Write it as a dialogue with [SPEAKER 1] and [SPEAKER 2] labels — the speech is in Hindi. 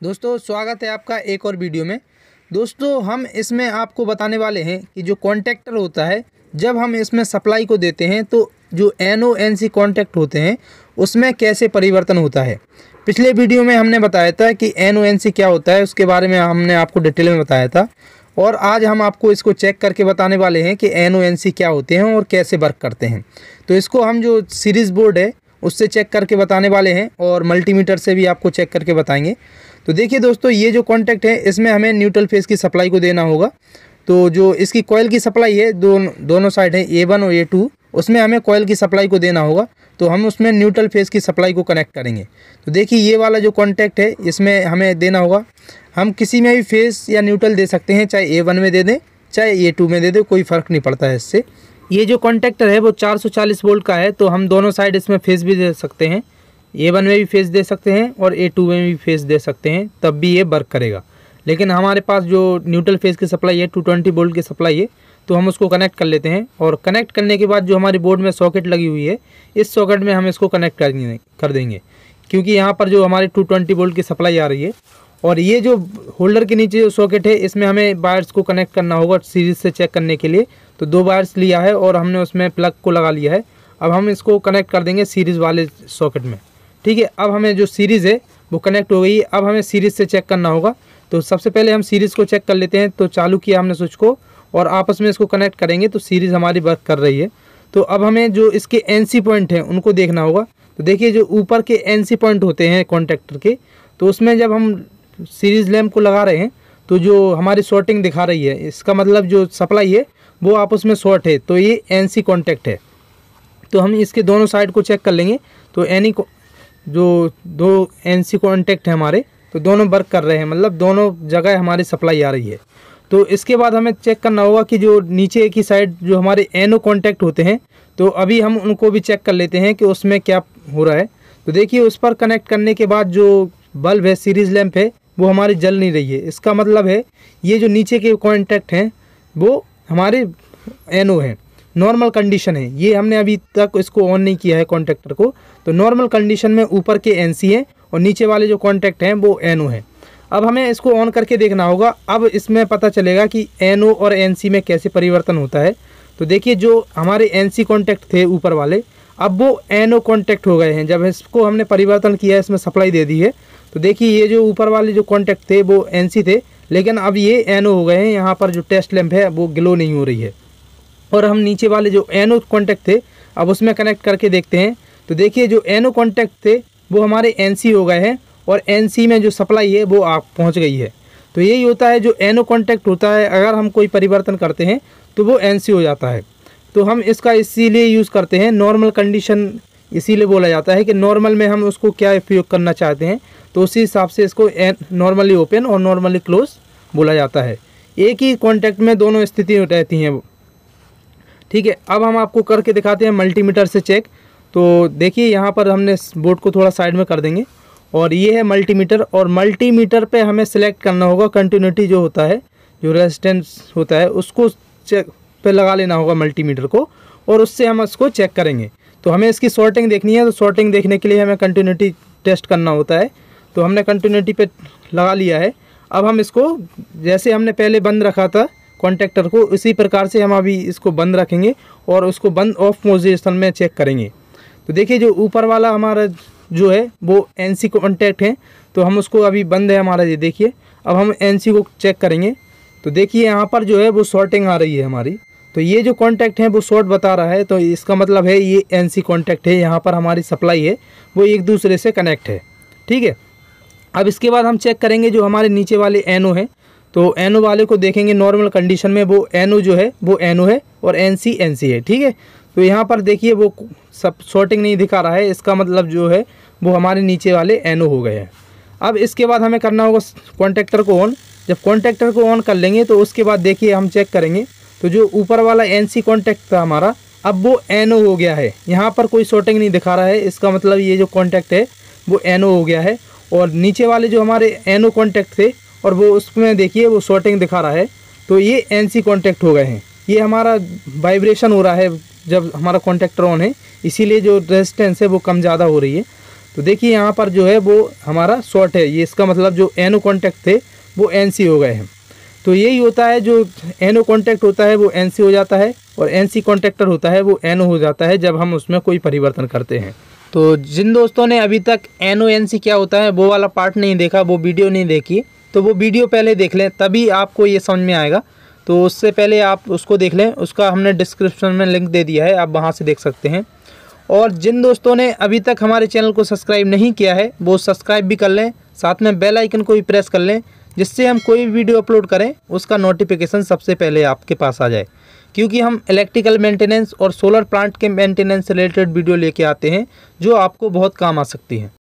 [SPEAKER 1] दोस्तों स्वागत है आपका एक और वीडियो में। दोस्तों हम इसमें आपको बताने वाले हैं कि जो कॉन्टैक्टर होता है, जब हम इसमें सप्लाई को देते हैं तो जो NO-NC कॉन्टैक्ट होते हैं उसमें कैसे परिवर्तन होता है। पिछले वीडियो में हमने बताया था कि NO-NC क्या होता है, उसके बारे में हमने आपको डिटेल में बताया था। और आज हम आपको इसको चेक करके बताने वाले हैं कि NO-NC क्या होते हैं और कैसे वर्क करते हैं। तो इसको हम जो सीरीज़ बोर्ड है उससे चेक करके बताने वाले हैं और मल्टीमीटर से भी आपको चेक करके बताएंगे। तो देखिए दोस्तों, ये जो कॉन्टैक्ट है इसमें हमें न्यूट्रल फेज़ की सप्लाई को देना होगा। तो जो इसकी कॉइल की सप्लाई है दोनों साइड है A1 और A2, उसमें हमें कॉइल की सप्लाई को देना होगा। तो हम उसमें न्यूट्रल फेज़ की सप्लाई को कनेक्ट करेंगे। तो देखिए ये वाला जो कॉन्टैक्ट है इसमें हमें देना होगा, हम किसी में भी फेज़ या न्यूट्रल दे सकते हैं, चाहे A1 में दे दें चाहे A2 में दे दें, कोई फ़र्क नहीं पड़ता है इससे। ये जो कॉन्टैक्टर है वो 440 वोल्ट का है, तो हम दोनों साइड इसमें फेज़ भी दे सकते हैं, A1 में भी फेज़ दे सकते हैं और A2 में भी फेज़ दे सकते हैं, तब भी ये वर्क करेगा। लेकिन हमारे पास जो न्यूट्रल फेज़ की सप्लाई है 220 वोल्ट की सप्लाई है, तो हम उसको कनेक्ट कर लेते हैं। और कनेक्ट करने के बाद जो हमारी बोर्ड में सॉकेट लगी हुई है, इस सॉकेट में हम इसको कनेक्ट कर देंगे, क्योंकि यहाँ पर जो हमारी 220 वोल्ट की सप्लाई आ रही है। और ये जो होल्डर के नीचे जो सॉकेट है इसमें हमें वायर्स को कनेक्ट करना होगा सीरीज़ से चेक करने के लिए। तो 2 वायर्स लिया है और हमने उसमें प्लग को लगा लिया है। अब हम इसको कनेक्ट कर देंगे सीरीज़ वाले सॉकेट में, ठीक है। अब हमें जो सीरीज़ है वो कनेक्ट हो गई। अब हमें सीरीज़ से चेक करना होगा। तो सबसे पहले हम सीरीज़ को चेक कर लेते हैं। तो चालू किया हमने स्विच को और आपस में इसको कनेक्ट करेंगे तो सीरीज़ हमारी वर्क कर रही है। तो अब हमें जो इसके NC पॉइंट हैं उनको देखना होगा। तो देखिए जो ऊपर के NC पॉइंट होते हैं कॉन्टैक्टर के, तो उसमें जब हम सीरीज़ लैंप को लगा रहे हैं तो जो हमारी शॉर्टिंग दिखा रही है, इसका मतलब जो सप्लाई है वो आपस में शॉर्ट है, तो ये NC कॉन्टैक्ट है। तो हम इसके दोनों साइड को चेक कर लेंगे। तो जो 2 NC कॉन्टैक्ट है हमारे, तो दोनों वर्क कर रहे हैं, मतलब दोनों जगह हमारी सप्लाई आ रही है। तो इसके बाद हमें चेक करना होगा कि जो नीचे की साइड जो हमारे NO कॉन्टैक्ट होते हैं, तो अभी हम उनको भी चेक कर लेते हैं कि उसमें क्या हो रहा है। तो देखिए उस पर कनेक्ट करने के बाद जो बल्ब है, सीरीज़ लैंप है, वो हमारी जल नहीं रही है। इसका मतलब है ये जो नीचे के कॉन्टैक्ट हैं वो हमारे NO है, नॉर्मल कंडीशन है। ये हमने अभी तक इसको ऑन नहीं किया है कॉन्टैक्टर को। तो नॉर्मल कंडीशन में ऊपर के NC है और नीचे वाले जो कॉन्टैक्ट हैं वो NO है। अब हमें इसको ऑन करके देखना होगा। अब इसमें पता चलेगा कि NO और NC में कैसे परिवर्तन होता है। तो देखिए जो हमारे NC कॉन्टैक्ट थे ऊपर वाले, अब वो NO कॉन्टैक्ट हो गए हैं। जब इसको हमने परिवर्तन किया, इसमें सप्लाई दे दी है, तो देखिए ये जो ऊपर वाले जो कॉन्टैक्ट थे वो NC थे, लेकिन अब ये NO हो गए हैं। यहाँ पर जो टेस्ट लैंप है वो ग्लो नहीं हो रही है। और हम नीचे वाले जो NO कॉन्टैक्ट थे अब उसमें कनेक्ट करके देखते हैं। तो देखिए जो NO कॉन्टैक्ट थे वो हमारे NC हो गए हैं और NC में जो सप्लाई है वो आप पहुंच गई है। तो यही होता है जो NO कॉन्टैक्ट होता है, अगर हम कोई परिवर्तन करते हैं तो वो NC हो जाता है। तो हम इसका इसीलिए यूज़ करते हैं नॉर्मल कंडीशन, इसीलिए बोला जाता है कि नॉर्मल में हम उसको क्या उपयोग करना चाहते हैं, तो उसी हिसाब से इसको नॉर्मली ओपन और नॉर्मली क्लोज बोला जाता है। एक ही कॉन्टैक्ट में दोनों स्थिति रहती हैं, ठीक है। अब हम आपको करके दिखाते हैं मल्टीमीटर से चेक। तो देखिए यहाँ पर हमने बोर्ड को थोड़ा साइड में कर देंगे और ये है मल्टीमीटर। और मल्टीमीटर पे हमें सिलेक्ट करना होगा कंटिन्यूटी जो होता है, जो रेजिस्टेंस होता है, उसको चेक पे लगा लेना होगा मल्टीमीटर को, और उससे हम इसको चेक करेंगे। तो हमें इसकी शॉर्टिंग देखनी है, तो शॉर्टिंग देखने के लिए हमें कंटिन्यूटी टेस्ट करना होता है। तो हमने कंटिन्यूटी पे लगा लिया है। अब हम इसको जैसे हमने पहले बंद रखा था कॉन्टैक्टर को, इसी प्रकार से हम अभी इसको बंद रखेंगे और उसको बंद ऑफ पोजीशन में चेक करेंगे। तो देखिए जो ऊपर वाला हमारा जो है वो NC कॉन्टैक्ट है, तो हम उसको अभी बंद है हमारा, ये देखिए। अब हम NC को चेक करेंगे। तो देखिए यहाँ पर जो है वो शॉर्टिंग आ रही है हमारी। तो ये जो कॉन्टैक्ट है वो शॉर्ट बता रहा है, तो इसका मतलब है ये NC कॉन्टैक्ट है। यहाँ पर हमारी सप्लाई है वो एक दूसरे से कनेक्ट है, ठीक है। अब इसके बाद हम चेक करेंगे जो हमारे नीचे वाले NO हैं। तो NO वाले को देखेंगे नॉर्मल कंडीशन में, वो NO जो है वो NO है और NC NC है, ठीक है। तो यहाँ पर देखिए वो सब शॉर्टिंग नहीं दिखा रहा है, इसका मतलब जो है वो हमारे नीचे वाले NO हो गए हैं। अब इसके बाद हमें करना होगा कॉन्टैक्टर को ऑन। जब कॉन्टैक्टर को ऑन कर लेंगे तो उसके बाद देखिए हम चेक करेंगे। तो जो ऊपर वाला NC कॉन्टैक्ट था हमारा, अब वो NO हो गया है। यहाँ पर कोई शॉर्टिंग नहीं दिखा रहा है, इसका मतलब ये जो कॉन्टैक्ट है वो NO हो गया है। और नीचे वाले जो हमारे NO कॉन्टैक्ट थे और वो उसमें देखिए वो शॉर्टिंग दिखा रहा है, तो ये NC कॉन्टैक्ट हो गए हैं। ये हमारा वाइब्रेशन हो रहा है जब हमारा कॉन्टैक्टर ऑन है, इसीलिए जो रेजिस्टेंस है वो कम ज़्यादा हो रही है। तो देखिए यहाँ पर जो है वो हमारा शॉर्ट है, ये इसका मतलब जो NO कॉन्टैक्ट थे वो NC हो गए हैं। तो यही होता है, जो NO कॉन्टैक्ट होता है वो NC हो जाता है और NC कॉन्टैक्टर होता है वो NO हो जाता है जब हम उसमें कोई परिवर्तन करते हैं। तो जिन दोस्तों ने अभी तक NO NC क्या होता है वो वाला पार्ट नहीं देखा, वो वीडियो नहीं देखी, तो वो वीडियो पहले देख लें, तभी आपको ये समझ में आएगा। तो उससे पहले आप उसको देख लें, उसका हमने डिस्क्रिप्शन में लिंक दे दिया है, आप वहाँ से देख सकते हैं। और जिन दोस्तों ने अभी तक हमारे चैनल को सब्सक्राइब नहीं किया है वो सब्सक्राइब भी कर लें, साथ में बेल आइकन को भी प्रेस कर लें, जिससे हम कोई वीडियो अपलोड करें उसका नोटिफिकेशन सबसे पहले आपके पास आ जाए। क्योंकि हम इलेक्ट्रिकल मेंटेनेंस और सोलर प्लांट के मेंटेनेंस से रिलेटेड वीडियो लेके आते हैं जो आपको बहुत काम आ सकती है।